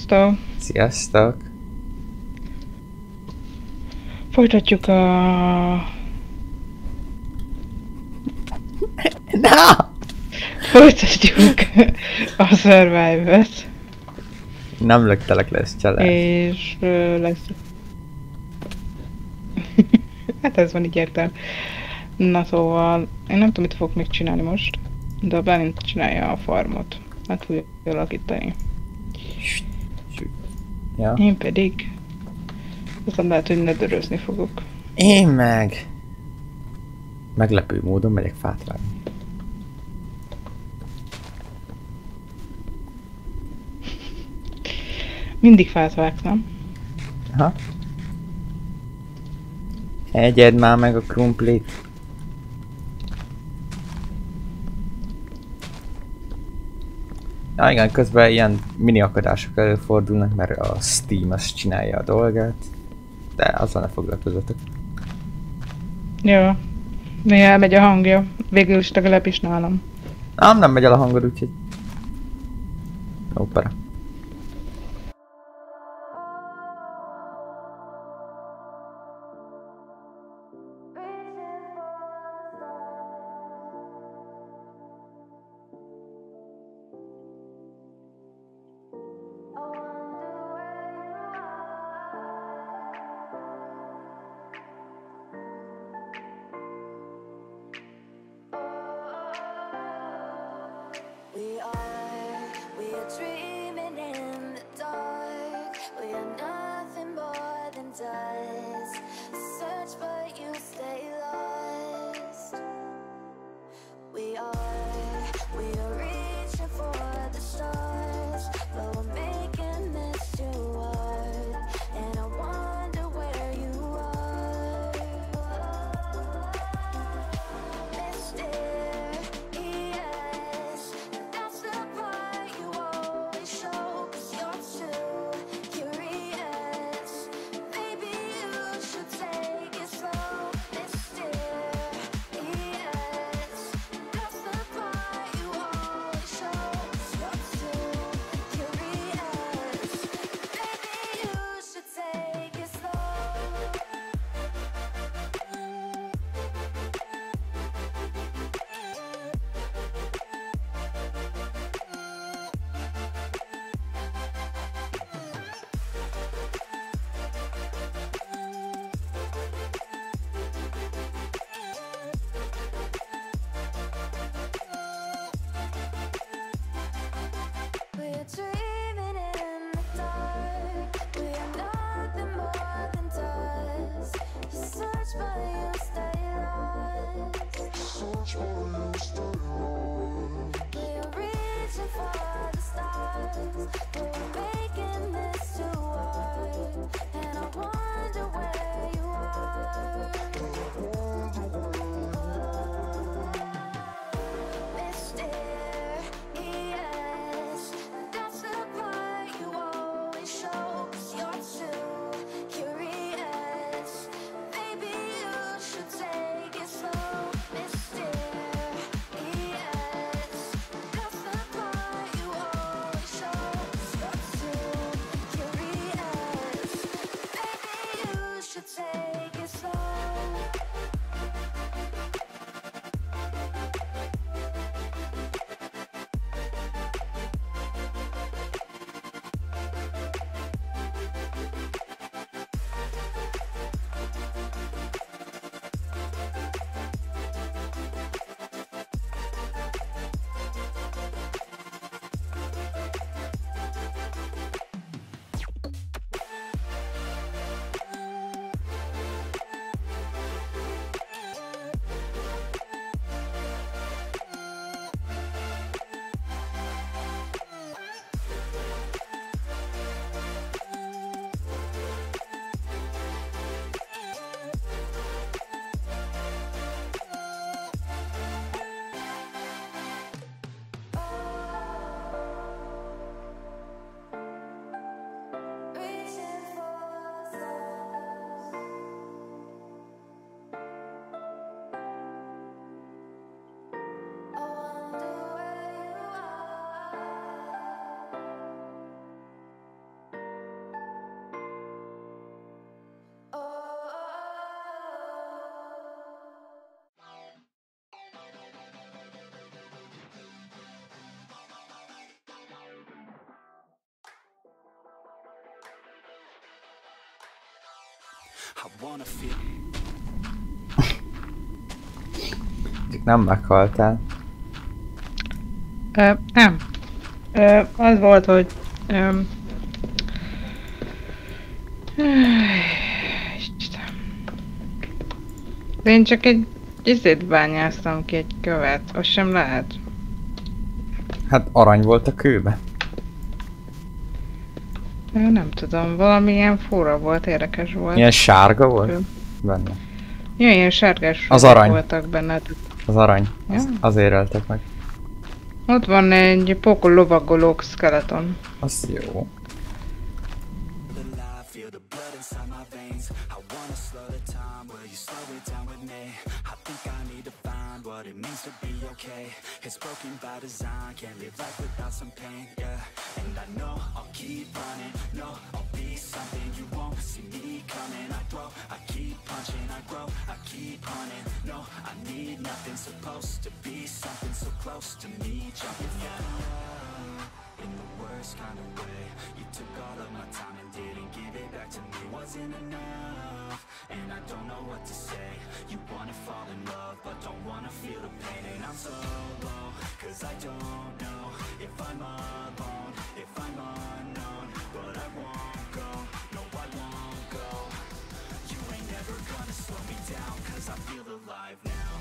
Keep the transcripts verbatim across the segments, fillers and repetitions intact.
Sziasztok! Sziasztok! Folytatjuk a... Na! Folytatjuk a Survivor-t. Nem löktelek le, ez challenge. És ö, lesz... Hát ez van így értem. Na szóval, én nem tudom, mit fogok még csinálni most. De a Bálint csinálja a farmot. Hát fogja alakítani. Ja. Én pedig... Aztán lehet, hogy nedörözni fogok. Én meg... Meglepő módon megyek fát vágni. Mindig fát vágsz, nem? Aha. Egyed már meg a krumplit. Ja igen, közben ilyen mini akadások előfordulnak, mert a Steam azt csinálja a dolgát. De azzal ne foglalkozzatok. Jó. Néha elmegy a hangja. Végül is legalábbis nálam. Ám nem megy el a hangod, úgyhogy... Opera. We are, we are dreaming Nem meghaltál. Ö, nem. Ö, az volt, hogy... Ö, Istenem. De én csak egy izét bányáztam ki, egy követ. Az sem lehet. Hát arany volt a kőbe. Ö, nem tudom, valamilyen fura volt, érdekes volt. Ilyen sárga volt Kő. benne. Ja, ilyen sárgás Az arany. voltak benne. Az arany. Ja. Az, azért öltek meg. Ott van egy pókol lovagolók skeleton. Az jó. It's broken by design, can't live life without some pain, yeah. And I know I'll keep running, no, I'll be something you won't see me coming. I grow, I keep punching, I grow, I keep hunting. No, I need nothing, supposed to be something so close to me. Jumping out of love in the worst kind of way. You took all of my time and didn't give it back to me. Wasn't enough, and I don't know what to say. You wanna fall in love, but don't wanna feel the pain. And I'm so low, cause I don't know if I'm alone, if I'm unknown. But I won't go, no I won't go. You ain't never gonna slow me down, cause I feel alive now.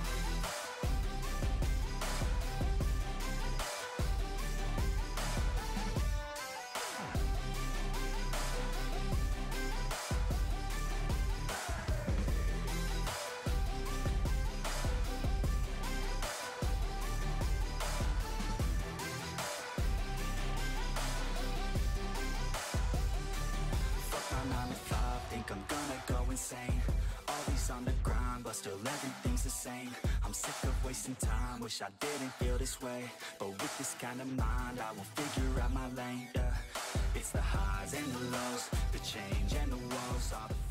I'm gonna go insane. Always on the grind, but still everything's the same. I'm sick of wasting time, wish I didn't feel this way. But with this kind of mind, I will figure out my lane, yeah. It's the highs and the lows, the change and the woes, all the